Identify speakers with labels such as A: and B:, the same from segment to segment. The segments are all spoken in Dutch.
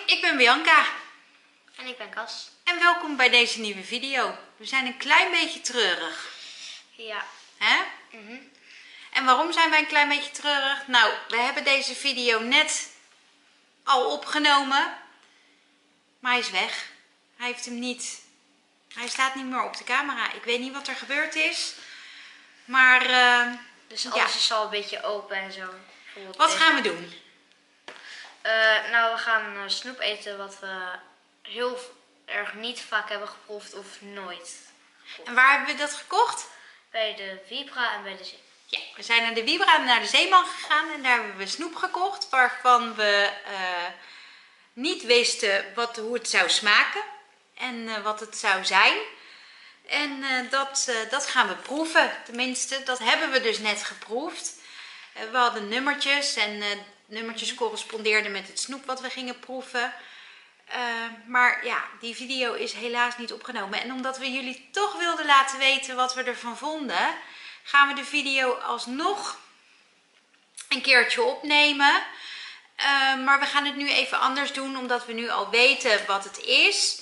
A: ik ben Bianca.
B: En ik ben Cas.
A: En welkom bij deze nieuwe video. We zijn een klein beetje treurig.
B: Ja.
A: Hè? En waarom zijn wij een klein beetje treurig? Nou, we hebben deze video net al opgenomen. Maar hij is weg. Hij heeft hem niet. Hij staat niet meer op de camera. Ik weet niet wat er gebeurd is. Maar
B: Dus alles is al een beetje open en zo.
A: Wat gaan we doen?
B: Nou, we gaan snoep eten wat we heel erg niet vaak hebben geproefd of nooit.
A: En waar hebben we dat gekocht?
B: Bij de Vibra en bij de Zee.
A: Ja, we zijn naar de Vibra en naar de Zeeman gegaan en daar hebben we snoep gekocht waarvan we niet wisten hoe het zou smaken en wat het zou zijn. En dat gaan we proeven. Tenminste, dat hebben we dus net geproefd. We hadden nummertjes en nummertjes correspondeerden met het snoep wat we gingen proeven. Maar ja, die video is helaas niet opgenomen. En omdat we jullie toch wilden laten weten wat we ervan vonden, gaan we de video alsnog een keertje opnemen. Maar we gaan het nu even anders doen, omdat we nu al weten wat het is.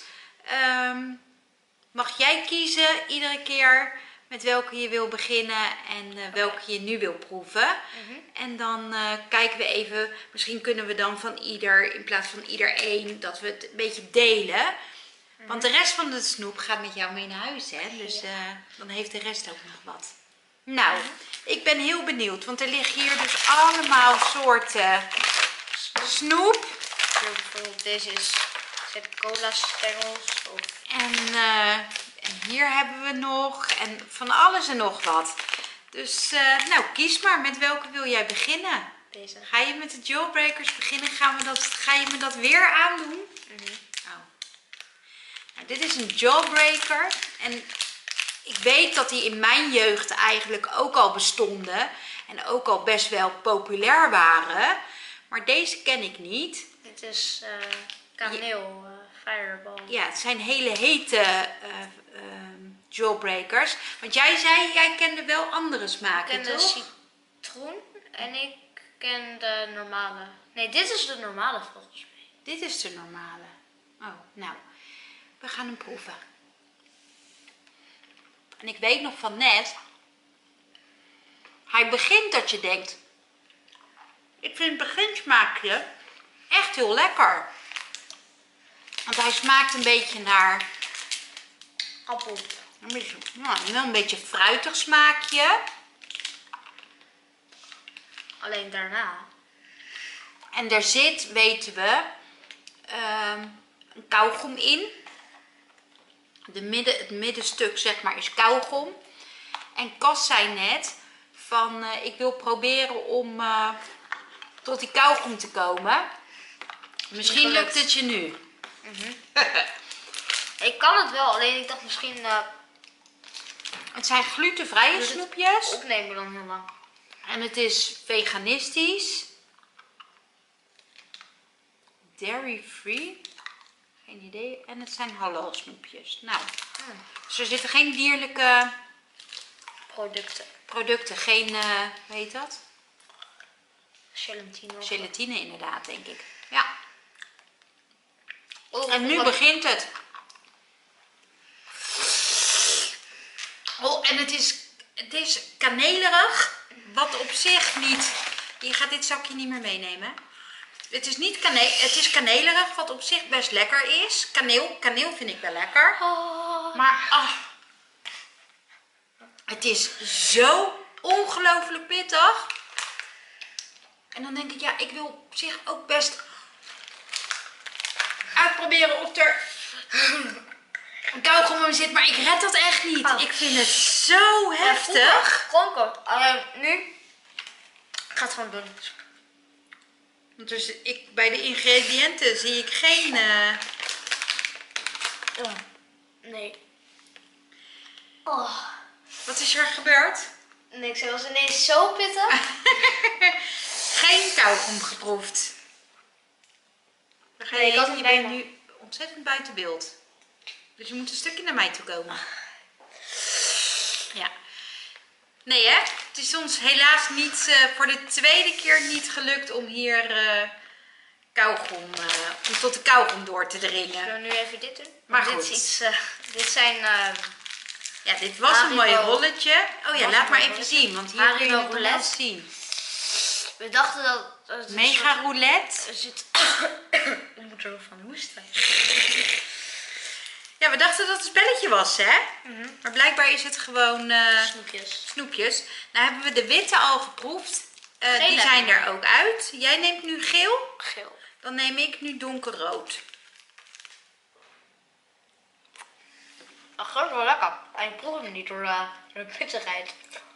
A: Mag jij kiezen iedere keer met welke je wil beginnen en welke je nu wil proeven. En dan kijken we even, misschien kunnen we dan van ieder, in plaats van ieder één, dat we het een beetje delen. Want de rest van de snoep gaat met jou mee naar huis, hè? Dus dan heeft de rest ook nog wat. Nou, ik ben heel benieuwd, want er liggen hier dus allemaal soorten snoep.
B: Bijvoorbeeld deze is cola stengels.
A: En hier hebben we nog en van alles en nog wat. Dus nou, kies maar. Met welke wil jij beginnen?
B: Deze.
A: Ga je met de Jawbreakers beginnen? Ga je me dat weer aandoen? Oh. Nou, dit is een Jawbreaker. En ik weet dat die in mijn jeugd eigenlijk ook al bestonden. En ook al best wel populair waren. Maar deze ken ik niet.
B: Dit is kaneel fireball.
A: Ja, het zijn hele hete Jawbreakers. Want jij zei, jij kende wel andere smaken, toch?
B: Ik ken de citroen en ik ken de normale. Nee, dit is de normale volgens mij.
A: Dit is de normale. Oh, nou. We gaan hem proeven. En ik weet nog van net. Hij begint dat je denkt. Ik vind het beginsmaakje echt heel lekker. Want hij smaakt een beetje naar
B: Appel.
A: Wel een beetje fruitig smaakje.
B: Alleen daarna.
A: En daar zit, weten we, een kauwgom in. Het middenstuk zeg maar is kauwgom. En Cas zei net van ik wil proberen om tot die kauwgom te komen. Misschien lukt het je nu.
B: Ik kan het wel, alleen ik dacht misschien
A: Het zijn glutenvrije snoepjes.
B: opnemen dan heel lang.
A: En het is veganistisch. Dairy free. Geen idee. En het zijn halal snoepjes. Nou, dus er zitten geen dierlijke producten. Geen, hoe heet dat?
B: Gelatine.
A: Gelatine inderdaad, denk ik. Ja.
B: Oh,
A: En nu begint het. Oh, en het is kanelerig. Wat op zich niet. Je gaat dit zakje niet meer meenemen. Het is niet het is kanelerig, wat op zich best lekker is. Kaneel vind ik wel lekker. Maar het is zo ongelooflijk pittig. En dan denk ik, ja, ik wil op zich ook best uitproberen of er een kauwgom in zit, maar ik red dat echt niet. Ik vind het zo heftig.
B: Alleen nu. Ik ga het gewoon doen.
A: Dus bij de ingrediënten zie ik geen...
B: Nee.
A: Wat is er gebeurd?
B: Niks, het was ineens zo pittig.
A: Geen kauwgom geproefd. Je bent nu ontzettend buiten beeld. Dus je moet een stukje naar mij toe komen. Ja. Nee hè, het is ons helaas niet voor de tweede keer niet gelukt om hier kauwgom, om tot de kauwgom door te dringen.
B: Zullen we nu even dit doen?
A: Maar
B: dit
A: goed.
B: is iets, dit zijn
A: Ja, dit was een mooi
B: Haribo.
A: rolletje. Oh ja,
B: Was
A: laat
B: een
A: maar
B: mooi
A: even
B: rolletje.
A: zien, want hier kun je
B: Haribo
A: het nog wel
B: roulette.
A: zien.
B: we dachten dat het
A: Mega roulette.
B: er zit. Ik moet er nog van hoesten.
A: Ja, we dachten dat het een spelletje was, hè? Maar blijkbaar is het gewoon
B: Snoepjes.
A: snoepjes. Nou hebben we de witte al geproefd. Die
B: Gele
A: zijn
B: hebben
A: er ook uit. Jij neemt nu geel.
B: Geel.
A: Dan neem ik nu donkerrood.
B: Dat gaat wel lekker. En je proeft hem niet door de pittigheid.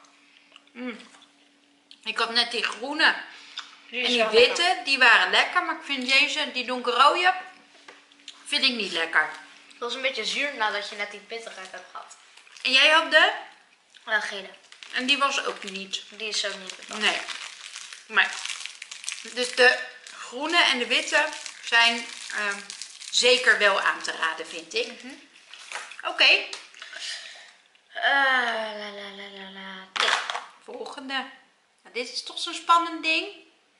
A: Ik had net die groene
B: Die
A: en
B: is
A: die
B: wel
A: witte,
B: lekker.
A: die waren lekker. Maar ik vind deze, die donkerrode, vind ik niet lekker.
B: Het was een beetje zuur nadat je net die pittigheid hebt gehad.
A: En jij had de?
B: Gele.
A: En die was ook niet.
B: Die is zo niet bepaald.
A: Nee. Nee. Dus de groene en de witte zijn zeker wel aan te raden, vind ik. Oké,
B: Dit.
A: volgende. Nou, dit is toch zo'n spannend ding.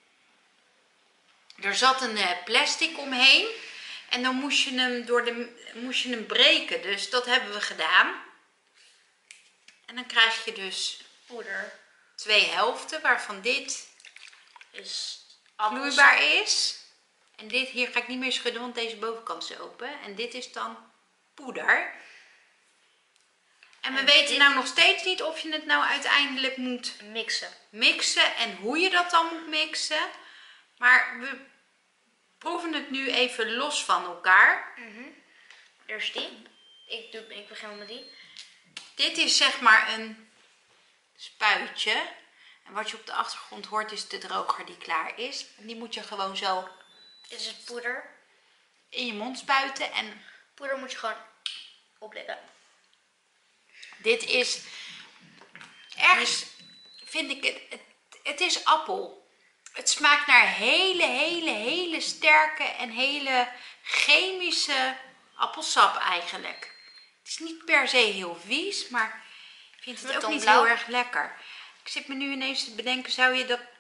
A: Er zat een plastic omheen. En dan moest je hem breken. Dus dat hebben we gedaan. En dan krijg je dus
B: Poeder
A: 2 helften, waarvan dit
B: is
A: vloeibaar is. En dit hier ga ik niet meer schudden, want deze bovenkant is open. En dit is dan poeder. En we
B: En
A: weten
B: dit-
A: nou nog steeds niet of je het nou uiteindelijk moet
B: mixen.
A: mixen en hoe je dat dan moet mixen. Maar we proeven het nu even los van elkaar.
B: Eerst die. Ik begin wel met die.
A: Dit is zeg maar een spuitje. En wat je op de achtergrond hoort is de droger die klaar is. En die moet je gewoon zo
B: Dit is het poeder.
A: in je mond spuiten. En
B: Poeder moet je gewoon oplikken.
A: dit is ergens, vind ik het is appel. Het smaakt naar hele sterke en hele chemische appelsap eigenlijk. Het is niet per se heel vies, maar ik vind het
B: Met
A: ook niet
B: donblauw.
A: heel erg lekker. Ik zit me nu ineens te bedenken, zou je dat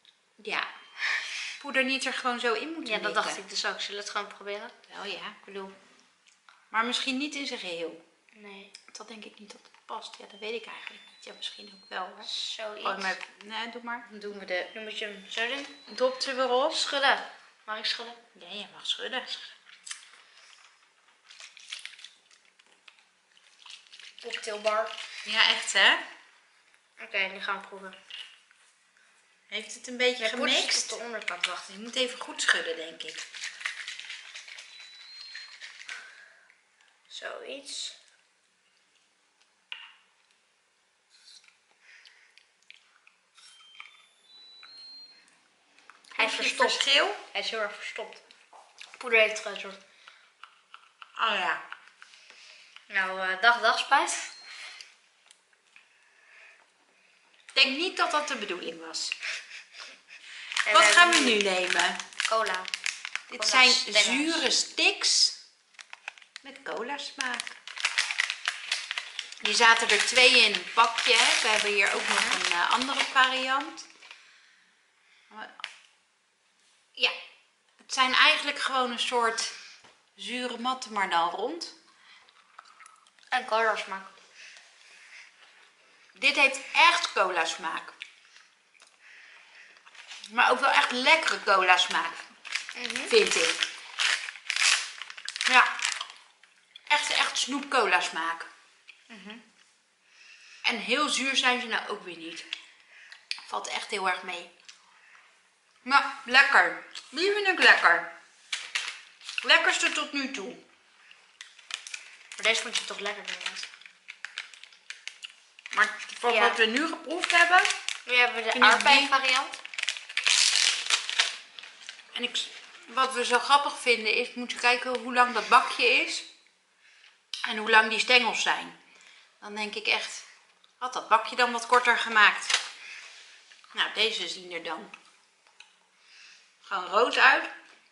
A: poeder niet er gewoon zo in moeten
B: Ja, dat
A: likken?
B: dacht ik dus ook. Zullen we het gewoon proberen?
A: Wel ja, ik bedoel. Maar misschien niet in zijn geheel.
B: Nee.
A: Dat denk ik niet dat het past. Ja, dat weet ik eigenlijk niet. Ja, misschien ook wel hoor.
B: Zoiets.
A: Gooi maar, nee, doe maar. Dan doen we de
B: Nu moet je hem zo doen.
A: dop er weer op.
B: Schudden. Mag ik schudden?
A: Ja, je mag schudden.
B: Cocktailbar.
A: Ja, echt hè?
B: Oké, nu gaan we proeven.
A: Heeft het een beetje
B: Je moet eens
A: gemixt?
B: op de onderkant wachten.
A: Je moet even goed schudden, denk ik.
B: Zoiets. Hij is
A: Proef je
B: verstopt.
A: verschil?
B: Hij is heel erg verstopt. Poeder heeft een soort.
A: Oh ja.
B: Nou, dag spuit.
A: Ik denk niet dat dat de bedoeling was.
B: En
A: Wat
B: we
A: gaan we
B: hebben
A: nu nemen?
B: Cola.
A: Dit
B: Cola
A: zijn
B: stengels.
A: zure sticks met cola smaak. Die zaten er 2 in een pakje. Hè. We hebben hier ook nog een andere variant. Ja, het zijn eigenlijk gewoon een soort zure matten, maar dan rond.
B: En cola smaak.
A: Dit heeft echt cola smaak. Maar ook wel echt lekkere cola smaak, vind ik. Ja, echt snoep cola smaak. En heel zuur zijn ze nou ook weer niet. Valt echt heel erg mee. Nou, lekker. Die vind ik lekker. Lekkerste tot nu toe.
B: Maar deze vond je toch lekker doen.
A: Maar voor
B: Ja.
A: wat we nu geproefd hebben.
B: Nu hebben we de
A: Vind ik
B: aardbei
A: die-
B: variant.
A: En wat we zo grappig vinden is, moet je kijken hoe lang dat bakje is. En hoe lang die stengels zijn. Dan denk ik echt, had dat bakje dan wat korter gemaakt. Nou, deze zien er dan gewoon rood uit.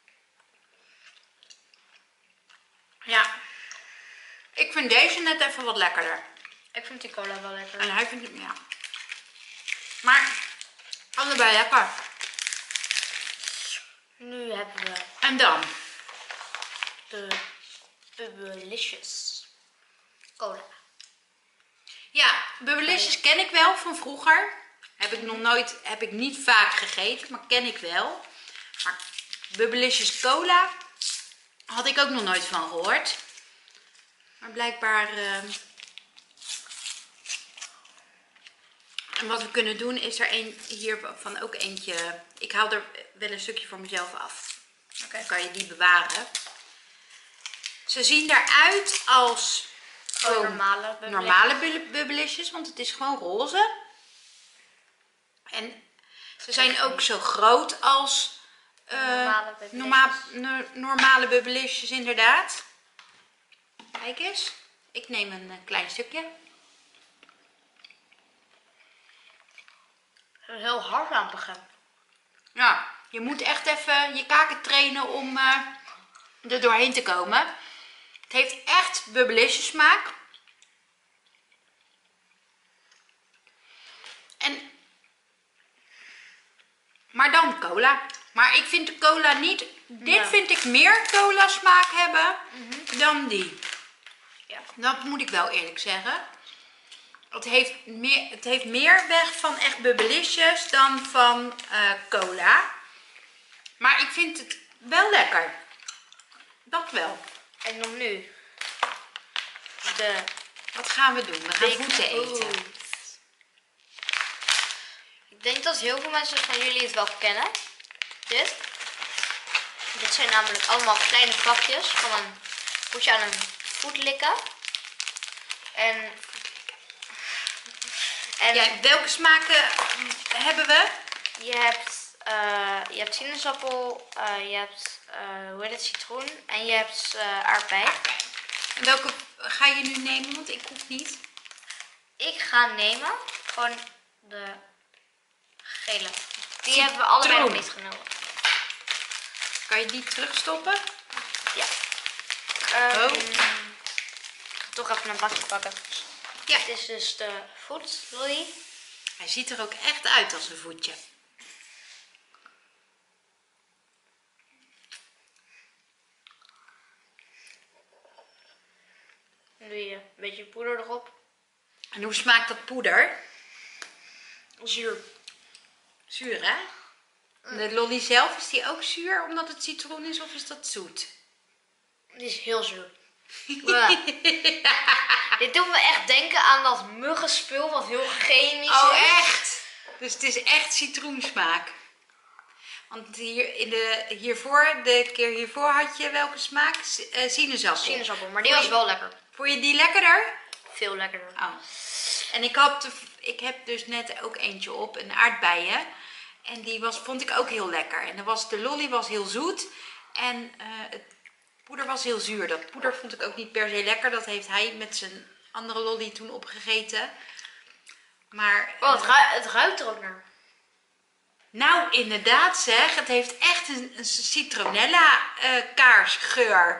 A: Ja, ik vind deze net even wat lekkerder.
B: Ik vind die cola wel lekker.
A: En hij vindt hem, ja. Maar allebei lekker.
B: Nu hebben we
A: En dan?
B: de Bubblicious cola.
A: Ja, Bubblicious ken ik wel van vroeger. Heb ik niet vaak gegeten, maar ken ik wel. Maar Bubblicious cola had ik ook nog nooit van gehoord. Maar blijkbaar... En wat we kunnen doen is er hiervan ook eentje... Ik haal er wel een stukje voor mezelf af.
B: Oké.
A: Dan kan je die bewaren. Ze zien eruit als gewoon normale Bubblicious, want het is gewoon roze. En ze zijn ook zo groot als normale Bubblicious inderdaad. Kijk eens, ik neem een klein stukje.
B: Heel hard aan het begin.
A: Ja, je moet echt even je kaken trainen om er doorheen te komen. Het heeft echt Bubblicious smaak. Maar dan cola. Maar ik vind de cola niet... Dit vind ik meer cola smaak hebben dan die.
B: Ja.
A: Dat moet ik wel eerlijk zeggen. Het heeft meer weg van echt Bubblicious dan van cola. Maar ik vind het wel lekker. Dat wel.
B: En dan nu.
A: Wat gaan we doen? We gaan voeten eten.
B: Ik denk dat heel veel mensen van jullie het wel kennen. Dit zijn namelijk allemaal kleine plakjes. Moet je aan een voet likken. En
A: ja, welke smaken hebben we?
B: Je hebt sinaasappel, je hebt citroen en je hebt aardbei.
A: En welke ga je nu nemen? Want ik hoef niet.
B: Ik ga nemen gewoon de gele. Die hebben we allebei nog niet genomen.
A: Kan je die terugstoppen?
B: Ja. Toch even een bakje pakken. Ja. Dit is dus de voetlolly.
A: Hij ziet er ook echt uit als een voetje.
B: Dan doe je een beetje poeder erop.
A: En hoe smaakt dat poeder?
B: Zuur.
A: Zuur, hè? De lolly zelf, is die ook zuur omdat het citroen is of is dat zoet?
B: Die is heel zuur. Dit doet me echt denken aan dat muggenspul wat heel chemisch is.
A: Oh, echt? Dus het is echt citroensmaak. Want de keer hiervoor had je welke smaak? Sinaasappel.
B: Sinaasappel, maar die was wel lekker.
A: Vond je die lekkerder?
B: Veel lekkerder.
A: Oh. En ik heb dus net ook eentje op, een aardbeien. En die vond ik ook heel lekker. En de lolly was heel zoet. En het poeder was heel zuur. Dat poeder vond ik ook niet per se lekker. Dat heeft hij met zijn andere lolly toen opgegeten. Maar...
B: het ruikt er ook naar.
A: Nou, inderdaad zeg. Het heeft echt een citronella kaarsgeur.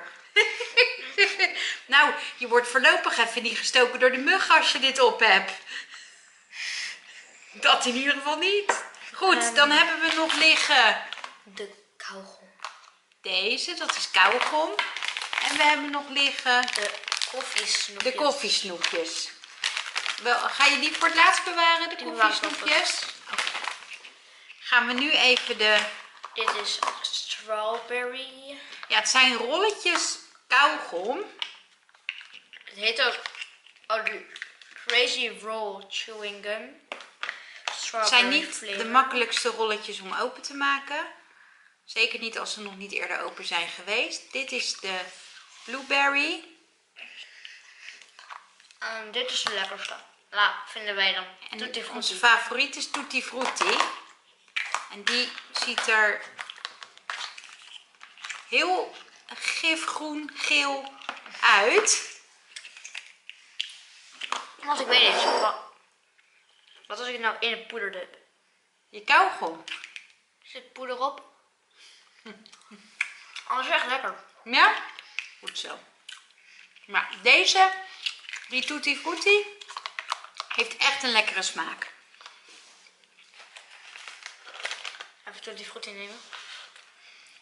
A: Nou, je wordt voorlopig even niet gestoken door de mug als je dit op hebt. Dat in ieder geval niet. Goed, dan hebben we nog liggen...
B: De kauwgom.
A: Deze, dat is kauwgom. En we hebben nog liggen...
B: De
A: koffiesnoepjes. Ga je die voor het laatst bewaren, de koffiesnoepjes? Oké. Gaan we nu even
B: Dit is strawberry.
A: Ja, het zijn rolletjes kauwgom.
B: Het heet ook de Crazy Roll Chewing Gum.
A: Het zijn niet de makkelijkste rolletjes om open te maken. Zeker niet als ze nog niet eerder open zijn geweest. Dit is de blueberry.
B: Dit is de lekkerste. Vinden wij dan.
A: En onze favoriet is Tutti Frutti. En die ziet er heel gifgroen geel uit.
B: Want ik weet niet. Wat als ik het nou in het poeder dip?
A: Je kauwgom.
B: Zit poeder op? Oh, dat is echt lekker.
A: Ja? Goed zo. Maar die Tutti Frutti, heeft echt een lekkere smaak.
B: Even Tutti Frutti nemen.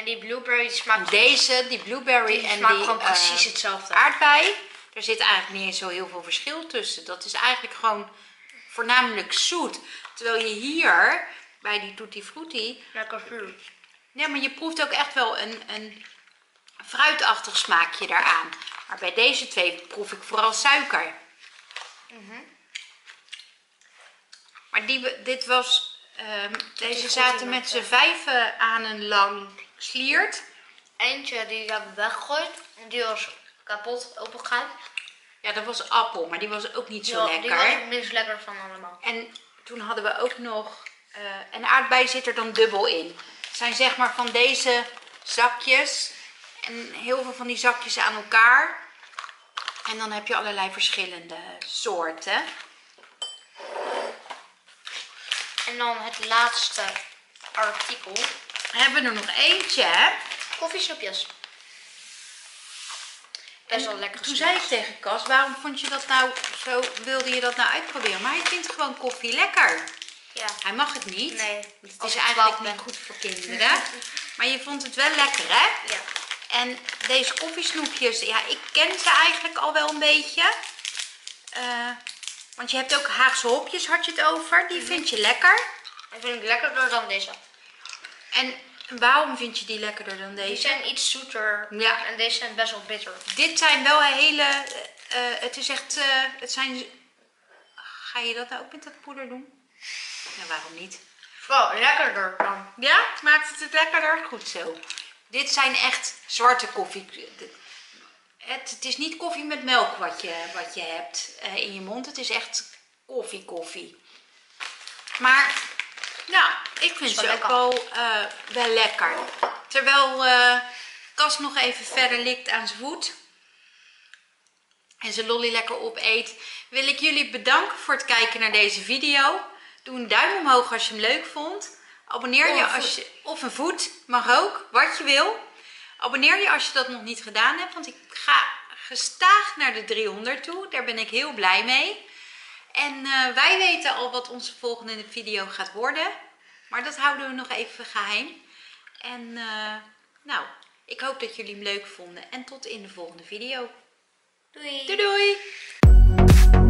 B: En die blueberry die smaakt...
A: Deze, die blueberry
B: die
A: en
B: smaakt
A: die
B: gewoon precies hetzelfde.
A: aardbei, daar zit eigenlijk niet eens zo heel veel verschil tussen. Dat is eigenlijk gewoon voornamelijk zoet. Terwijl je hier, bij die Tutti Frutti...
B: Lekker zuur.
A: Ja, maar je proeft ook echt wel een fruitachtig smaakje daaraan. Maar bij deze twee proef ik vooral suiker. Maar dit was... deze zaten met z'n 5 aan een lang sliert.
B: Eentje die hebben we weggegooid. En die was kapot opengegaan.
A: Ja, dat was appel, maar die was ook niet zo
B: Ja,
A: lekker.
B: die was het minst lekker van allemaal.
A: En toen hadden we ook nog... en aardbei zit er dan dubbel in. Het zijn zeg maar van deze zakjes. En heel veel van die zakjes aan elkaar. En dan heb je allerlei verschillende soorten.
B: En dan het laatste artikel.
A: We hebben er nog eentje, hè?
B: Koffiesnoepjes. Best wel
A: En
B: lekker.
A: toen zei ik tegen Cas, waarom vond je dat nou zo, wilde je dat nou uitproberen? Maar hij vindt gewoon koffie lekker.
B: Ja.
A: Hij mag het niet.
B: Nee.
A: Het
B: Als
A: is
B: ik
A: eigenlijk
B: 12
A: niet
B: ben.
A: goed voor kinderen. Maar je vond het wel lekker, hè?
B: Ja.
A: En deze koffiesnoepjes, ja, ik ken ze eigenlijk al wel een beetje. Want je hebt ook Haagse hopjes, had je het over. Die vind je lekker.
B: Ik vind het lekkerder dan deze.
A: En waarom vind je die lekkerder dan
B: Die
A: deze?
B: zijn iets zoeter.
A: Ja.
B: En deze zijn best wel bitter.
A: Dit zijn wel hele... het is echt... het zijn... Ga je dat nou ook met dat poeder doen? Ja, waarom niet?
B: Wel lekkerder dan.
A: Ja? Maakt het lekkerder? Goed zo. Dit zijn echt zwarte koffie. Het is niet koffie met melk wat je hebt in je mond. Het is echt koffie. Maar, nou, ik vind ze ook wel lekker. Terwijl Cas nog even verder likt aan zijn voet. En zijn lolly lekker opeet. Wil ik jullie bedanken voor het kijken naar deze video. Doe een duim omhoog als je hem leuk vond. Abonneer je als je... Of een voet, mag ook, wat je wil. Abonneer je als je dat nog niet gedaan hebt. Want ik ga gestaag naar de 300 toe. Daar ben ik heel blij mee. En wij weten al wat onze volgende video gaat worden. Maar dat houden we nog even geheim. En nou, ik hoop dat jullie hem leuk vonden. En tot in de volgende video.
B: Doei.
A: Doei doei!